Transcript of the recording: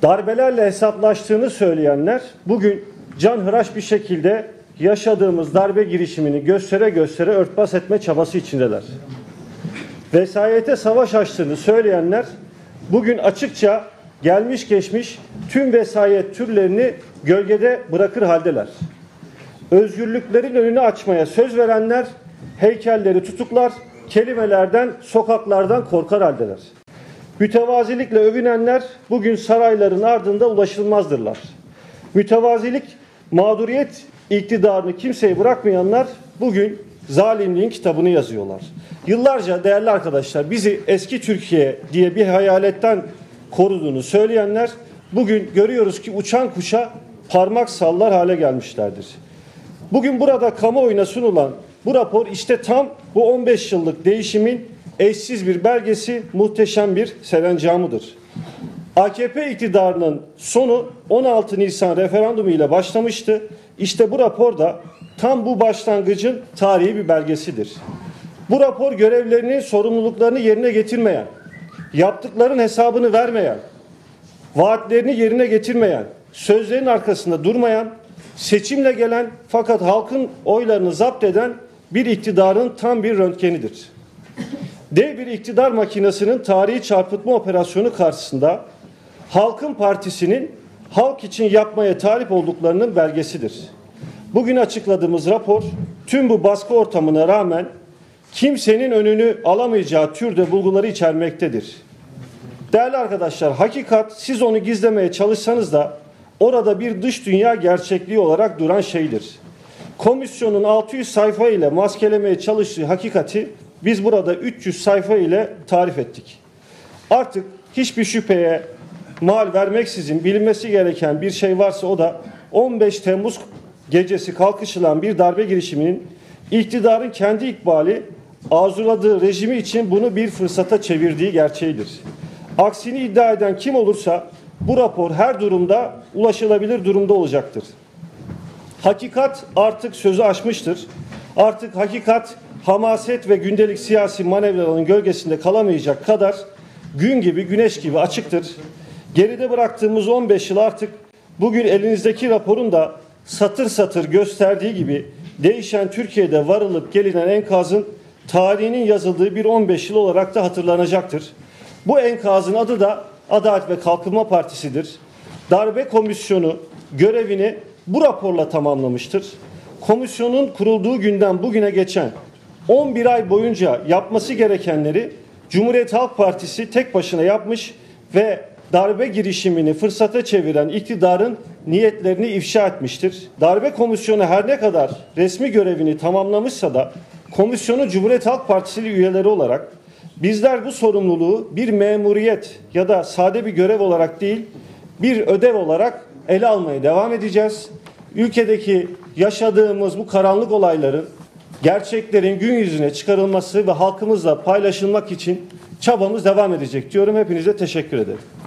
Darbelerle hesaplaştığını söyleyenler bugün canhıraş bir şekilde yaşadığımız darbe girişimini göstere göstere örtbas etme çabası içindeler. Vesayete savaş açtığını söyleyenler bugün açıkça gelmiş geçmiş tüm vesayet türlerini gölgede bırakır haldeler. Özgürlüklerin önünü açmaya söz verenler heykelleri tutuklar, kelimelerden, sokaklardan korkar haldeler. Mütevazilikle övünenler bugün sarayların ardında ulaşılmazdırlar. Mütevazilik, mağduriyet iktidarını kimseye bırakmayanlar bugün zalimliğin kitabını yazıyorlar. Yıllarca değerli arkadaşlar bizi eski Türkiye diye bir hayaletten koruduğunu söyleyenler bugün görüyoruz ki uçan kuşa parmak sallar hale gelmişlerdir. Bugün burada kamuoyuna sunulan bu rapor işte tam bu 15 yıllık değişimin eşsiz bir belgesi, muhteşem bir serencamıdır. AKP iktidarının sonu 16 Nisan referandumu ile başlamıştı. İşte bu rapor da tam bu başlangıcın tarihi bir belgesidir. Bu rapor görevlerini, sorumluluklarını yerine getirmeyen, yaptıkların hesabını vermeyen, vaatlerini yerine getirmeyen, sözlerin arkasında durmayan, seçimle gelen fakat halkın oylarını zapt eden bir iktidarın tam bir röntgenidir. Dev bir iktidar makinesinin tarihi çarpıtma operasyonu karşısında Halkın Partisi'nin halk için yapmaya talip olduklarının belgesidir. Bugün açıkladığımız rapor tüm bu baskı ortamına rağmen kimsenin önünü alamayacağı türde bulguları içermektedir. Değerli arkadaşlar, hakikat siz onu gizlemeye çalışsanız da orada bir dış dünya gerçekliği olarak duran şeydir. Komisyonun 600 sayfa ile maskelemeye çalıştığı hakikati biz burada 300 sayfa ile tarif ettik. Artık hiçbir şüpheye mal vermeksizin bilinmesi gereken bir şey varsa o da 15 Temmuz gecesi kalkışılan bir darbe girişiminin iktidarın kendi ikbali arzuladığı rejimi için bunu bir fırsata çevirdiği gerçeğidir. Aksini iddia eden kim olursa bu rapor her durumda ulaşılabilir durumda olacaktır. Hakikat artık sözü aşmıştır. Artık hakikat hamaset ve gündelik siyasi manevraların gölgesinde kalamayacak kadar gün gibi güneş gibi açıktır. Geride bıraktığımız 15 yıl artık bugün elinizdeki raporun da satır satır gösterdiği gibi değişen Türkiye'de varılıp gelinen enkazın tarihinin yazıldığı bir 15 yıl olarak da hatırlanacaktır. Bu enkazın adı da Adalet ve Kalkınma Partisi'dir. Darbe Komisyonu görevini bu raporla tamamlamıştır. Komisyonun kurulduğu günden bugüne geçen 11 ay boyunca yapması gerekenleri Cumhuriyet Halk Partisi tek başına yapmış ve darbe girişimini fırsata çeviren iktidarın niyetlerini ifşa etmiştir. Darbe Komisyonu her ne kadar resmi görevini tamamlamışsa da komisyonun Cumhuriyet Halk Partisi üyeleri olarak bizler bu sorumluluğu bir memuriyet ya da sade bir görev olarak değil, bir ödev olarak ele almaya devam edeceğiz. Ülkedeki yaşadığımız bu karanlık olayların, gerçeklerin gün yüzüne çıkarılması ve halkımızla paylaşılmak için çabamız devam edecek diyorum. Hepinize teşekkür ederim.